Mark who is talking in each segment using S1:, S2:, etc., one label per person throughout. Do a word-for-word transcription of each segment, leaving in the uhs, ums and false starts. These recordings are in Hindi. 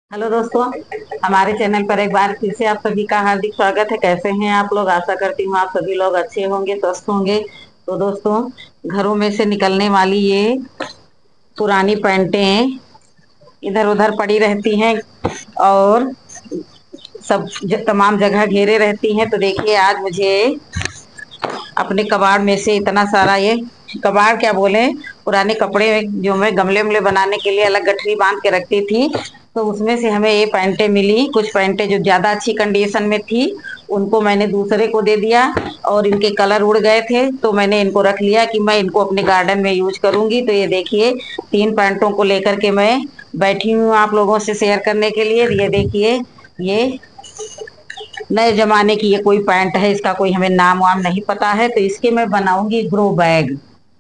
S1: हेलो दोस्तों। हमारे चैनल पर एक बार फिर से आप सभी का हार्दिक स्वागत है। कैसे हैं आप लोग? आशा करती हूँ आप सभी लोग अच्छे होंगे, स्वस्थ होंगे। तो दोस्तों, घरों में से निकलने वाली ये पुरानी पैंटें इधर उधर पड़ी रहती हैं और सब ज, तमाम जगह घेरे रहती हैं। तो देखिए, आज मुझे अपने कबाड़ में से इतना सारा, ये कबाड़ क्या बोले, पुराने कपड़े जो मैं गमले उमले बनाने के लिए अलग गठरी बांध के रखती थी, तो उसमें से हमें ये पैंटें मिली। कुछ पैंटें जो ज्यादा अच्छी कंडीशन में थी उनको मैंने दूसरे को दे दिया, और इनके कलर उड़ गए थे तो मैंने इनको रख लिया कि मैं इनको अपने गार्डन में यूज करूंगी। तो ये देखिए, तीन पैंटों को लेकर के मैं बैठी हूँ आप लोगों से शेयर करने के लिए। ये देखिए, ये नए जमाने की ये कोई पैंट है, इसका कोई हमें नाम वाम नहीं पता है। तो इसके मैं बनाऊंगी ग्रो बैग।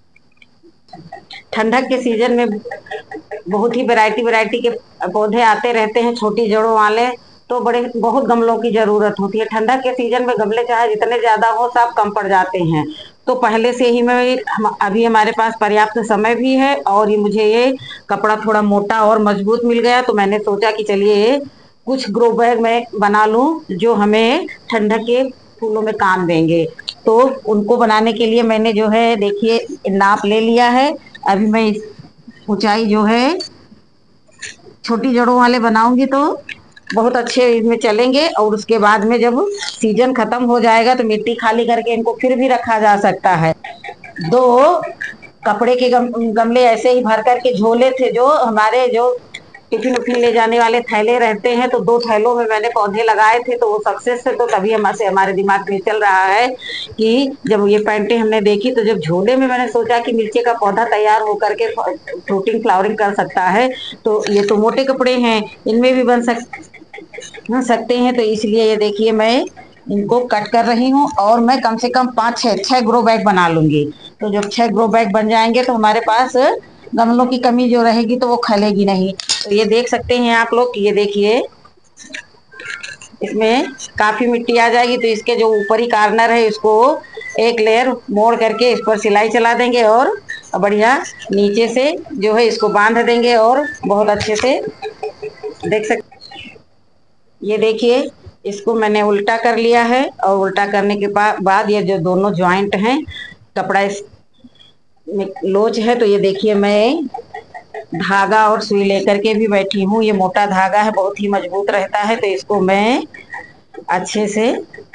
S1: ठंडक के सीजन में बहुत ही वैरायटी वैरायटी के पौधे आते रहते हैं, छोटी जड़ों वाले। तो बड़े बहुत गमलों की जरूरत होती है। ठंडक के सीजन में गमले चाहे जितने ज्यादा हो, सब कम पड़ जाते हैं। तो पहले से ही मैं हम, अभी हमारे पास पर्याप्त समय भी है, और ये मुझे ये कपड़ा थोड़ा मोटा और मजबूत मिल गया, तो मैंने सोचा कि चलिए कुछ ग्रो बैग में बना लूं जो हमें ठंडक के फूलों में काम देंगे। तो उनको बनाने के लिए मैंने जो है, देखिए, नाप ले लिया है। अभी मैं इस ऊंचाई जो है छोटी जड़ों वाले बनाऊंगी तो बहुत अच्छे इसमें चलेंगे। और उसके बाद में जब सीजन खत्म हो जाएगा तो मिट्टी खाली करके इनको फिर भी रखा जा सकता है। दो कपड़े के गम, गमले ऐसे ही भर करके झोले थे, जो हमारे जो टिफिन उफिन ले जाने वाले थैले रहते हैं, तो दो थैलों में मैंने पौधे लगाए थे। तो वो सक्सेस से, तो तभी हमारे हमारे दिमाग में चल रहा है कि जब ये पैंटें हमने देखी, तो जब झोले में मैंने सोचा कि मिर्ची का पौधा तैयार होकर के फ्रूटिंग फ्लावरिंग कर सकता है, तो ये तो मोटे कपड़े हैं, इनमें भी बन सक बन सकते हैं। तो इसलिए ये देखिए, मैं इनको कट कर रही हूँ, और मैं कम से कम पाँच छः छः ग्रो बैग बना लूंगी। तो जब छः ग्रो बैग बन जाएंगे तो हमारे पास गमलों की कमी जो रहेगी तो वो खलेगी नहीं। तो ये देख सकते हैं आप लोग कि ये देखिए, इसमें काफी मिट्टी आ जाएगी। तो इसके जो ऊपरी कार्नर है, इसको एक लेयर मोड़ करके इस पर सिलाई चला देंगे, और बढ़िया नीचे से जो है इसको बांध देंगे, और बहुत अच्छे से देख सकते। ये देखिए, इसको मैंने उल्टा कर लिया है, और उल्टा करने के बाद ये जो दोनों ज्वाइंट हैं, कपड़ा इस लोच है। तो ये देखिए, मैं धागा और सुई लेकर के भी बैठी हूँ। ये मोटा धागा है, बहुत ही मजबूत रहता है। तो इसको मैं अच्छे से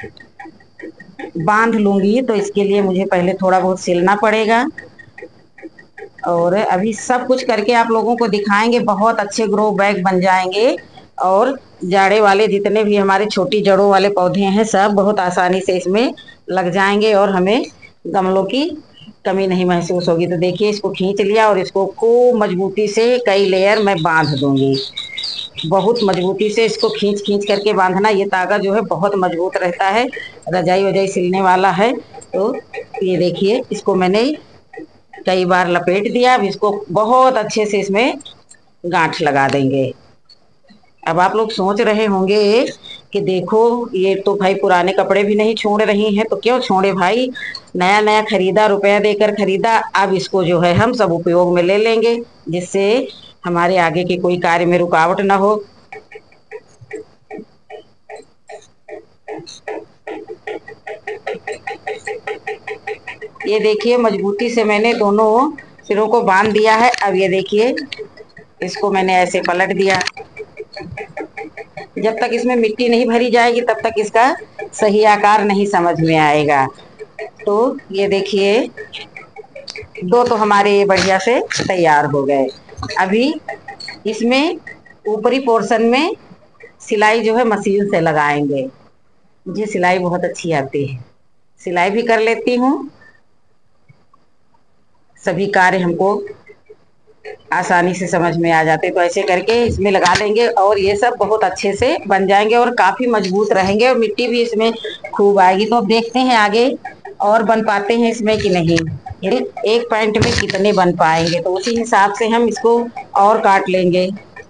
S1: बांध लूंगी। तो इसके लिए मुझे पहले थोड़ा बहुत सिलना पड़ेगा, और अभी सब कुछ करके आप लोगों को दिखाएंगे। बहुत अच्छे ग्रो बैग बन जाएंगे, और जाड़े वाले जितने भी हमारे छोटी जड़ों वाले पौधे हैं, सब बहुत आसानी से इसमें लग जाएंगे, और हमें गमलों की कमी नहीं महसूस होगी। तो देखिए, इसको खींच लिया, और इसको खूब मजबूती से कई लेयर मैं बांध दूंगी। बहुत मजबूती से इसको खींच खींच करके बांधना। ये तागा जो है बहुत मजबूत रहता है, रजाई वजाई सिलने वाला है। तो ये देखिए, इसको मैंने कई बार लपेट दिया। अब इसको बहुत अच्छे से इसमें गांठ लगा देंगे। अब आप लोग सोच रहे होंगे कि देखो, ये तो भाई पुराने कपड़े भी नहीं छोड़ रही हैं। तो क्यों छोड़े भाई, नया नया खरीदा, रुपया देकर खरीदा। अब इसको जो है हम सब उपयोग में ले लेंगे, जिससे हमारे आगे के कोई कार्य में रुकावट ना हो। ये देखिए, मजबूती से मैंने दोनों सिरों को बांध दिया है। अब ये देखिए, इसको मैंने ऐसे पलट दिया। जब तक इसमें मिट्टी नहीं भरी जाएगी तब तक इसका सही आकार नहीं समझ में आएगा। तो ये देखिए, दो तो हमारे ये बढ़िया से तैयार हो गए। अभी इसमें ऊपरी पोर्शन में सिलाई जो है मशीन से लगाएंगे। मुझे सिलाई बहुत अच्छी आती है, सिलाई भी कर लेती हूँ। सभी कार्य हमको आसानी से समझ में आ जाते। तो ऐसे करके इसमें लगा देंगे, और ये सब बहुत अच्छे से बन जाएंगे, और काफी मजबूत रहेंगे, और मिट्टी भी इसमें खूब आएगी। तो अब देखते हैं आगे और बन पाते हैं इसमें कि नहीं। एक पैंट में कितने बन पाएंगे, तो उसी हिसाब से हम इसको और काट लेंगे।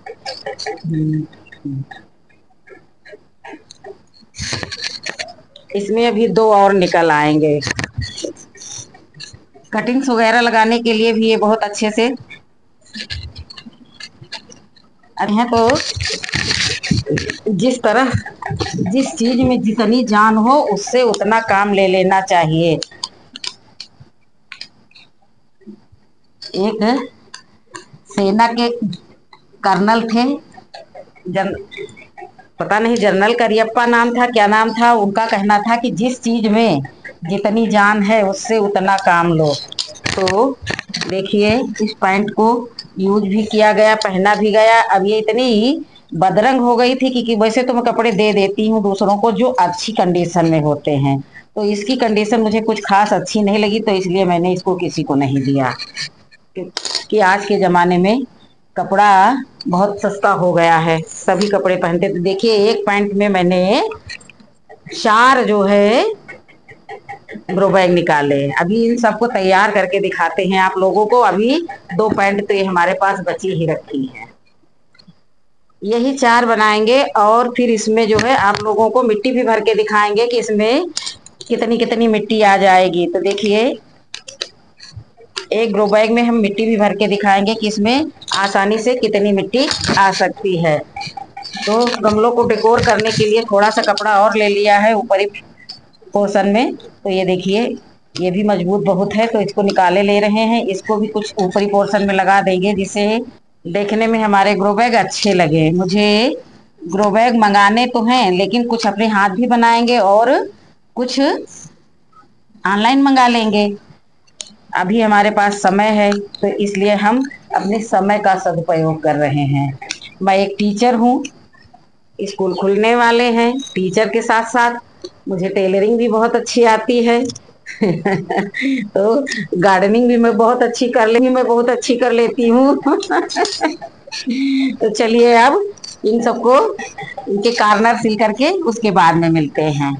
S1: इसमें अभी दो और निकल आएंगे। कटिंग्स वगैरह लगाने के लिए भी ये बहुत अच्छे से अब है तो जिस तरह जिस चीज में जितनी जान हो उससे उतना काम ले लेना चाहिए। एक सेना के कर्नल थे, जन पता नहीं जनरल करियप्पा नाम था क्या नाम था, उनका कहना था कि जिस चीज में जितनी जान है उससे उतना काम लो। तो देखिए इस पैंट को यूज भी किया गया, पहना भी गया। अब ये इतनी बदरंग हो गई थी कि, कि वैसे तो मैं कपड़े दे देती हूँ दूसरों को जो अच्छी कंडीशन में होते हैं, तो इसकी कंडीशन मुझे कुछ खास अच्छी नहीं लगी, तो इसलिए मैंने इसको किसी को नहीं दिया। कि आज के जमाने में कपड़ा बहुत सस्ता हो गया है, सभी कपड़े पहनते। तो देखिए एक पैंट में मैंने चार जो है ग्रो बैग निकाले। अभी इन सबको तैयार करके दिखाते हैं आप लोगों को। अभी दो पैंट तो ये हमारे पास बची ही रखी है, यही चार बनाएंगे। और फिर इसमें जो है आप लोगों को मिट्टी भी भर के दिखाएंगे कि इसमें कितनी कितनी मिट्टी आ जाएगी। तो देखिए एक ग्रो बैग में हम मिट्टी भी भर के दिखाएंगे कि इसमें आसानी से कितनी मिट्टी आ सकती है। तो गमलों को डेकोर करने के लिए थोड़ा सा कपड़ा और ले लिया है ऊपरी पोर्शन में। तो ये देखिए ये भी मजबूत बहुत है, तो इसको निकाले ले रहे हैं। इसको भी कुछ ऊपरी पोर्शन में लगा देंगे जिससे देखने में हमारे ग्रो बैग अच्छे लगे। मुझे ग्रो बैग मंगाने तो हैं, लेकिन कुछ अपने हाथ भी बनाएंगे और कुछ ऑनलाइन मंगा लेंगे। अभी हमारे पास समय है तो इसलिए हम अपने समय का सदुपयोग कर रहे हैं। मैं एक टीचर हूँ, स्कूल खुलने वाले हैं, टीचर के साथ साथ मुझे टेलरिंग भी बहुत अच्छी आती है। तो गार्डनिंग भी मैं बहुत अच्छी कर ले मैं बहुत अच्छी कर लेती हूँ। तो चलिए अब इन सबको इनके कार्नर सिल करके उसके बाद में मिलते हैं।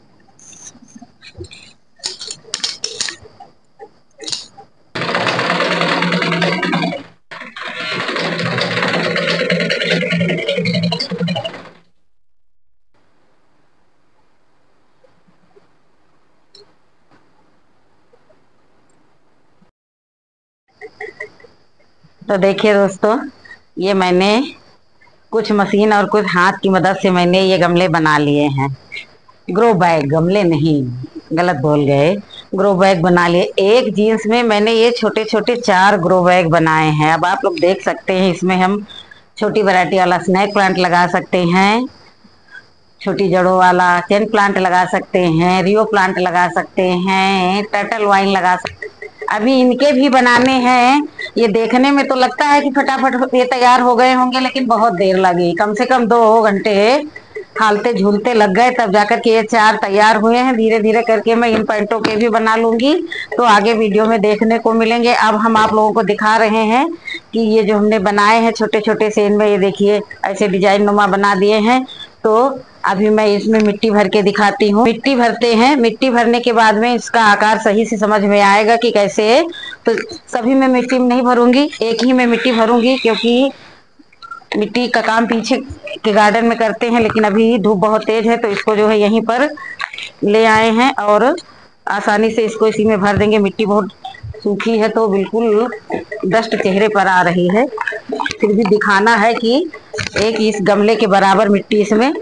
S1: तो देखिए दोस्तों, ये मैंने कुछ मशीन और कुछ हाथ की मदद से मैंने ये गमले बना लिए हैं। ग्रो बैग, गमले नहीं, गलत बोल गए, ग्रो बैग बना लिए। एक जीन्स में मैंने ये छोटे छोटे चार ग्रो बैग बनाए हैं। अब आप लोग देख सकते हैं इसमें हम छोटी वैरायटी वाला स्नेक प्लांट लगा सकते हैं, छोटी जड़ों वाला चेन प्लांट लगा सकते हैं, रियो प्लांट लगा सकते हैं, टर्टल वाइन लगा सकते हैं। अभी इनके भी बनाने हैं। ये देखने में तो लगता है कि फटाफट ये तैयार हो गए होंगे, लेकिन बहुत देर लगी, कम से कम दो घंटे हालते झूलते लग गए तब जाकर के ये चार तैयार हुए हैं। धीरे धीरे करके मैं इन पैंटों के भी बना लूंगी, तो आगे वीडियो में देखने को मिलेंगे। अब हम आप लोगों को दिखा रहे हैं कि ये जो हमने बनाए हैं छोटे छोटे से, इनमें ये देखिए ऐसे डिजाइन नुमा बना दिए हैं। तो अभी मैं इसमें मिट्टी भर के दिखाती हूँ। मिट्टी भरते हैं, मिट्टी भरने के बाद में इसका आकार सही से समझ में आएगा कि कैसे है। तो सभी में मिट्टी में नहीं भरूंगी, एक ही में मिट्टी भरूंगी, क्योंकि मिट्टी का काम पीछे के गार्डन में करते हैं, लेकिन अभी धूप बहुत तेज है तो इसको जो है यहीं पर ले आए हैं और आसानी से इसको इसी में भर देंगे। मिट्टी बहुत सूखी है तो बिल्कुल डस्ट चेहरे पर आ रही है, फिर भी दिखाना है कि एक इस गमले के बराबर मिट्टी इसमें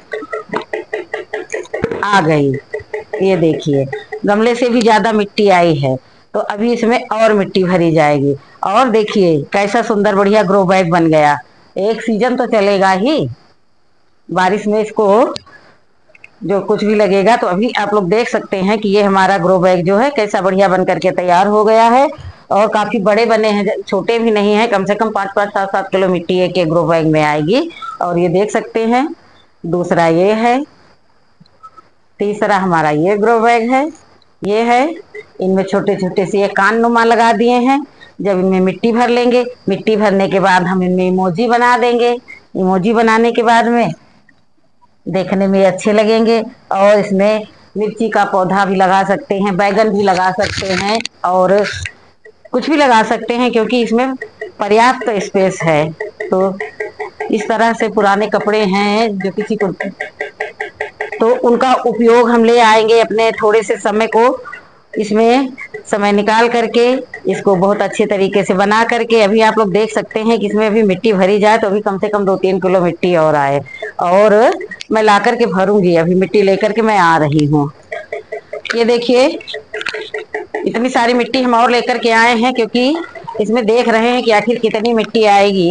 S1: आ गई। ये देखिए गमले से भी ज्यादा मिट्टी आई है, तो अभी इसमें और मिट्टी भरी जाएगी। और देखिए कैसा सुंदर बढ़िया ग्रो बैग बन गया। एक सीजन तो चलेगा ही, बारिश में इसको जो कुछ भी लगेगा। तो अभी आप लोग देख सकते हैं कि ये हमारा ग्रो बैग जो है कैसा बढ़िया बन करके तैयार हो गया है, और काफी बड़े बने हैं, छोटे भी नहीं है। कम से कम पाँच पाँच सात सात किलो मिट्टी एक ग्रो बैग में आएगी। और ये देख सकते हैं, दूसरा ये है, तीसरा हमारा ये ग्रो बैग है, ये है। इनमें छोटे छोटे से ये कान नुमा लगा दिए हैं। जब इनमें मिट्टी भर लेंगे, मिट्टी भरने के बाद हम इनमें इमोजी बना देंगे। इमोजी बनाने के बाद में देखने में अच्छे लगेंगे। और इसमें मिर्ची का पौधा भी लगा सकते हैं, बैगन भी लगा सकते हैं, और कुछ भी लगा सकते हैं, क्योंकि इसमें पर्याप्त स्पेस है। तो इस तरह से पुराने कपड़े हैं जो किसी को, तो उनका उपयोग हम ले आएंगे अपने थोड़े से समय को, इसमें समय निकाल करके इसको बहुत अच्छे तरीके से बना करके अभी आप लोग देख सकते हैं कि इसमें अभी मिट्टी भरी जाए तो अभी कम से कम दो तीन किलो मिट्टी और आए, और मैं ला करके भरूंगी। अभी मिट्टी लेकर के मैं आ रही हूँ। ये देखिए इतनी सारी मिट्टी हम और लेकर के आए हैं, क्योंकि इसमें देख रहे हैं कि आखिर कितनी मिट्टी आएगी।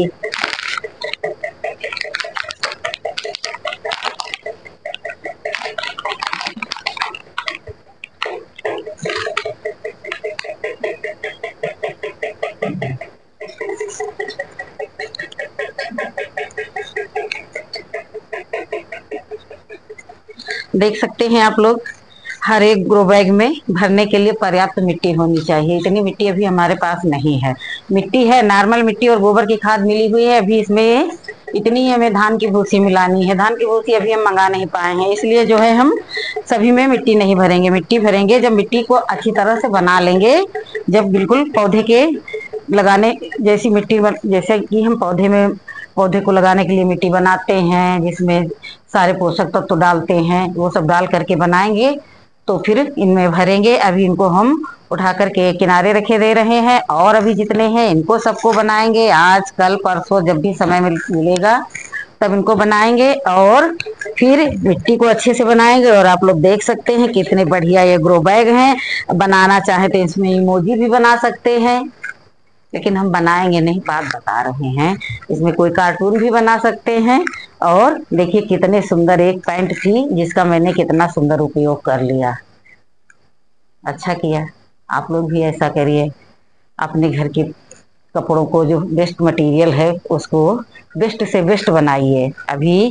S1: देख सकते हैं आप लोग, हर एक ग्रो बैग में भरने के लिए पर्याप्त मिट्टी होनी चाहिए। इतनी मिट्टी अभी हमारे पास नहीं है। मिट्टी है नॉर्मल मिट्टी और गोबर की खाद मिली हुई है। अभी इसमें इतनी हमें धान की भूसी मिलानी है। धान की भूसी अभी हम मंगा नहीं पाए हैं, इसलिए जो है हम सभी में मिट्टी नहीं भरेंगे। मिट्टी भरेंगे जब मिट्टी को अच्छी तरह से बना लेंगे, जब बिल्कुल पौधे के लगाने जैसी मिट्टी, जैसे कि हम पौधे में पौधे को लगाने के लिए मिट्टी बनाते हैं, जिसमें सारे पोषक तत्व तो डालते हैं, वो सब डाल करके बनाएंगे तो फिर इनमें भरेंगे। अभी इनको हम उठा करके किनारे रखे दे रहे हैं, और अभी जितने हैं इनको सबको बनाएंगे। आज कल परसों जब भी समय मिलेगा तब इनको बनाएंगे, और फिर मिट्टी को अच्छे से बनाएंगे। और आप लोग देख सकते हैं कितने बढ़िया ये ग्रो बैग हैं। बनाना चाहे तो इसमें इमोजी भी बना सकते हैं, लेकिन हम बनाएंगे नहीं, बात बता रहे हैं। इसमें कोई कार्टून भी बना सकते हैं। और देखिए कितने सुंदर एक पैंट थी जिसका मैंने कितना सुंदर उपयोग कर लिया। अच्छा किया। आप लोग भी ऐसा करिए, अपने घर के कपड़ों को जो बेस्ट मटेरियल है उसको बेस्ट से बेस्ट बनाइए। अभी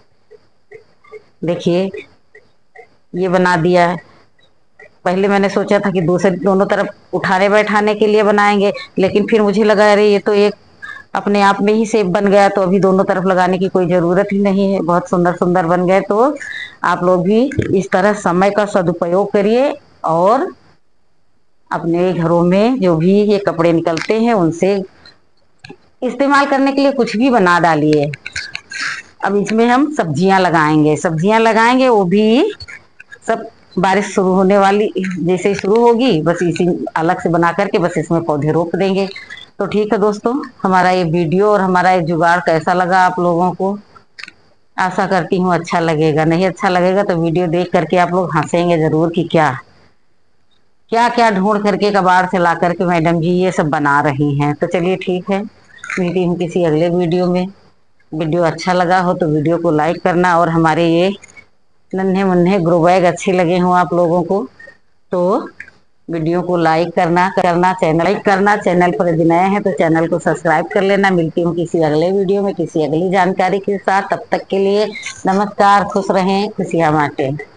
S1: देखिए ये बना दिया। पहले मैंने सोचा था कि दूसरे दोनों तरफ उठाने बैठाने के लिए बनाएंगे, लेकिन फिर मुझे लगा अरे ये तो एक अपने आप में ही शेप बन गया, तो अभी दोनों तरफ लगाने की कोई जरूरत ही नहीं है। बहुत सुंदर सुंदर बन गए। तो आप लोग भी इस तरह समय का सदुपयोग करिए, और अपने घरों में जो भी ये कपड़े निकलते हैं उनसे इस्तेमाल करने के लिए कुछ भी बना डालिए। अब इसमें हम सब्जियां लगाएंगे, सब्जियां लगाएंगे वो भी सब बारिश शुरू होने वाली जैसे ही शुरू होगी, बस इसी अलग से बना करके बस इसमें पौधे रोप देंगे। तो ठीक है दोस्तों, हमारा ये वीडियो और हमारा ये जुगाड़ कैसा लगा आप लोगों को? आशा करती हूँ अच्छा लगेगा। नहीं अच्छा लगेगा तो वीडियो देख करके आप लोग हंसेंगे जरूर कि क्या क्या क्या ढूंढ करके कबाड़ से ला करके मैडम जी ये सब बना रही हैं। तो चलिए ठीक है, मिलती हूँ किसी अगले वीडियो में। वीडियो अच्छा लगा हो तो वीडियो को लाइक करना, और हमारे ये नन्हे मुन्ने ग्रो बैग अच्छे लगे हों आप लोगों को तो वीडियो को लाइक करना करना चैनल लाइक करना चैनल पर यदि नए हैं तो चैनल को सब्सक्राइब कर लेना। मिलती हूँ किसी अगले वीडियो में किसी अगली जानकारी के साथ। तब तक के लिए नमस्कार, खुश रहें, खुशियाँ बांटें।